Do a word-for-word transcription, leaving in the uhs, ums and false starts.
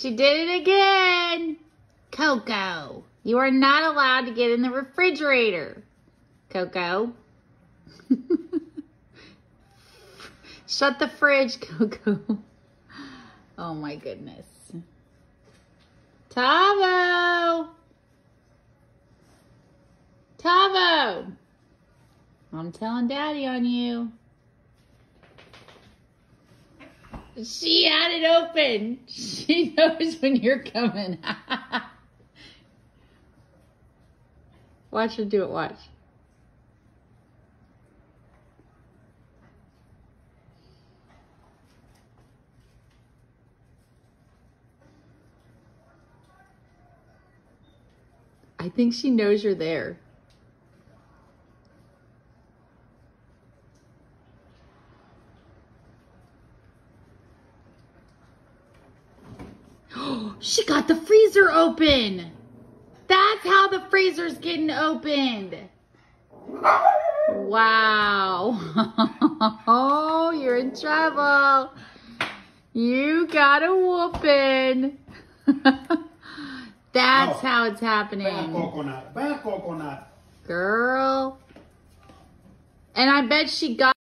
She did it again. Coco, you are not allowed to get in the refrigerator. Coco. Shut the fridge, Coco. Oh my goodness. Tavo. Tavo. I'm telling Daddy on you. She had it open. She knows when you're coming. Watch her do it, watch. I think she knows you're there. She got the freezer open. That's how the freezer's getting opened. Wow. Oh, you're in trouble. You got a whooping. That's oh, how it's happening. Bad coconut. Bad coconut. Girl. And I bet she got